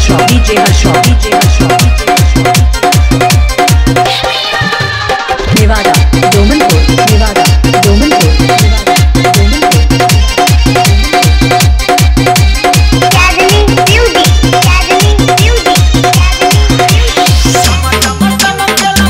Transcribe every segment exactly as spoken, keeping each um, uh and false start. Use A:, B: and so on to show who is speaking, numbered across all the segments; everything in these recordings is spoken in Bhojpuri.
A: Harshaw, D J Harshaw, D J Harshaw, D J Harshaw. Nevada, Domanpur, Nevada, Domanpur, Nevada, Domanpur.
B: Gathering beauty, gathering beauty, gathering beauty.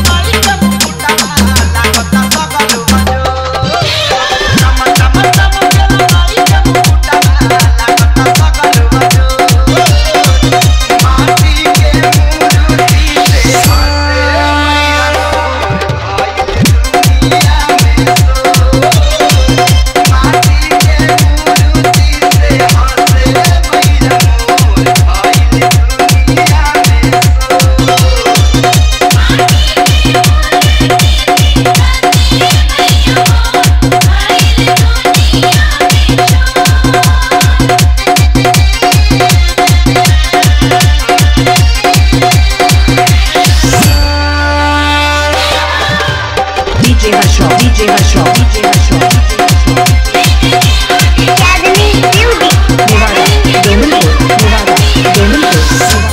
B: D J Harshaw, D J Harshaw, D J Harshaw, D J Harshaw. Gathering beauty,
A: Nevada, Domanpur, Nevada, Domanpur,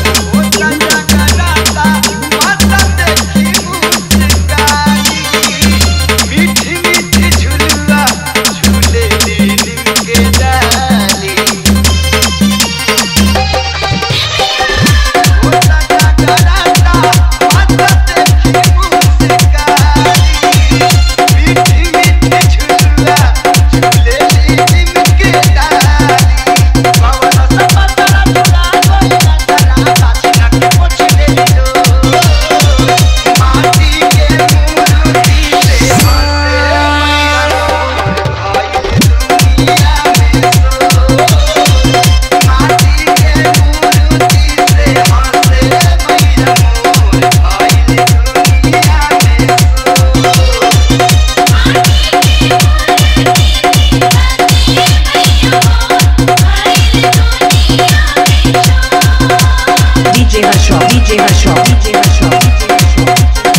A: D J Harshaw, D J Harshaw, D J Harshaw, D J Harshaw.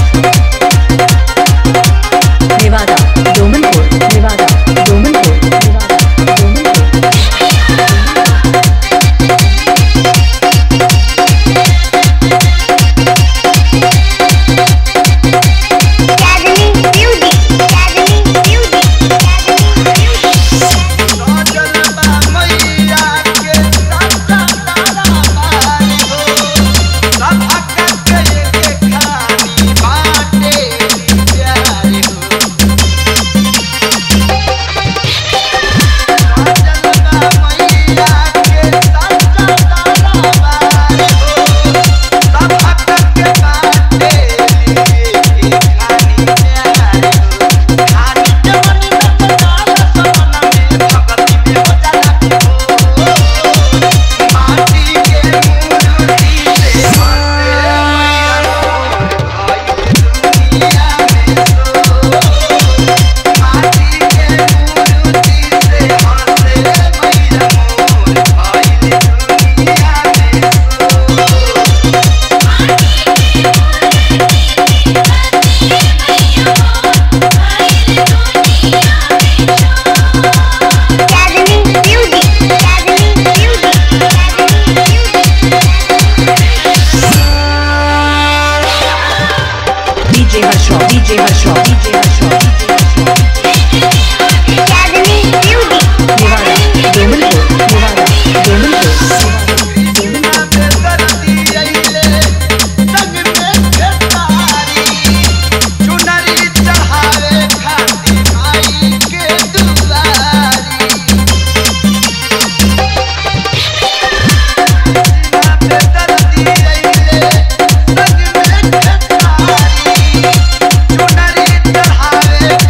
A: Nevada, Domanpur, Nevada, Domanpur, Nevada, Domanpur.
B: gathering beauty, gathering beauty, gathering beauty.
A: D J Harshaw, D J Harshaw, D J Harshaw, D J Harshaw.
B: Gathering beauty,
A: Nevada, Domanpur, Nevada, Domanpur, Nevada, Domanpur.
C: चुनरी चढ़ावे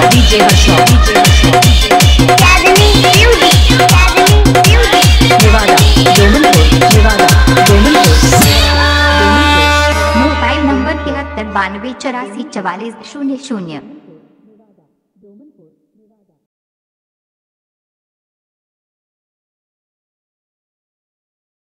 A: DJ Harsho DJ Harsho Nevada Domanpur Nevada Domanpur
C: mobile number तिहत्तर बानवे चौरासी चवालीस शून्य शून्य।